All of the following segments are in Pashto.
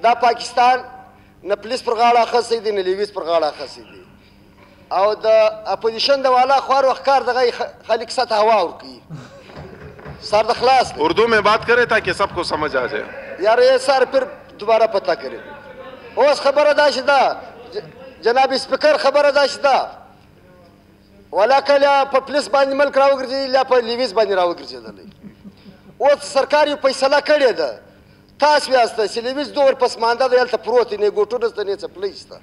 دا پاکستان نه پولیس پر غاړه اخیستی دی نه لیویز پر غاړه اخیستی دی او د اپوزیشن د والا خوار وخت کار دغه خلک سطح هوا ورکوي سر د خلاص اردو میں بات کرے تاکہ سب کو سمجھ آ جائے یار یہ سر پھر دوبارہ پتہ کرے اوس خبره دا چې دا جناب سپیکر خبره دا چې دا ولا کله په پولیس باندې ملک راوګرځي یا په لیویز باندې راوګرځېدلی اوس سرکار یو فیصله کړې ده تاسو یاسته چې لیویز دور پسمانده دی هلته پروت دی نه ګوټونه شته نه څپلۍ شته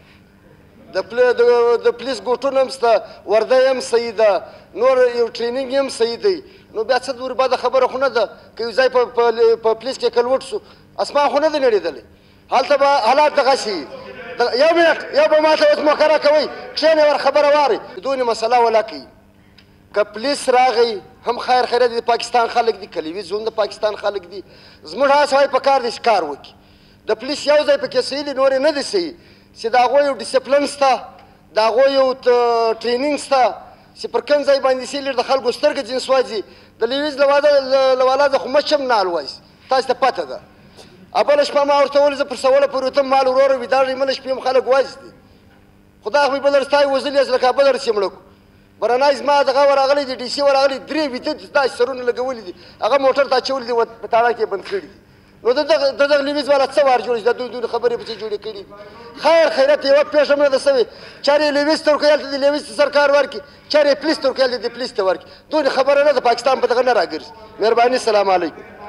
د پولیس ګوټونه هم شته ورده هم صحیح ده نور یو ټریننګ هم صحیح دی نو بیا څه دور بده خبره خو نه ده که یو ځای په پولیس کې کلوټ شو اسمان خو نه دی نړېدلی هلته به حالات دغه شي یو منټ یو به ماته اوس مقرره کوئ کښېنئ ور خبره وارئ دونې مسله ولا کوي که پولیس راغی هم خیر خیریت د پاکستان خلک دي که لیویز هم د پاکستان خلک دي زموږ هغه سړی په کار دی چې کار وکړي د پولیس یو ځای پکې صحیح دی نور یې نه دی صحیح چې د هغوی یو ډسپلن شته د هغوی یو ټریننګ شته چې پر کوم ځای باندې سیلر د خلکو سترګې ځینې سوځي د لیویز له والا خو مچ هم نه الوځي تاسو ته پته ده بله شپه ما ورته وویل زه پر سوله پورې وتم مال وروره ویداړ بله شپې هم خلک واځي دي خدای خو مې بل رستا وزلي لکه کابل رسې مړه کړو برنای زما دغه ورغلی دی ډي سي ورغلی درې ویده داسې سرونه لګولي دي هغه موټر ته اچولي دي په تاړه کې بند کړي دي نو د دغه لیویز والا څه وار جوړ شي دا دوی خبرې پسې جوړې کړي خیر خیرت یوه پېښه هم نه ده سوې چارې لیویز ته ورکوي هلته د لیویز ته سرکار ورکړي چارې پولیس ته ورکوي هلته د پولیس ته ورکړي دوی خبره نه ده پاکستان په دغه نه راګرځي مهرباني سلام علیکم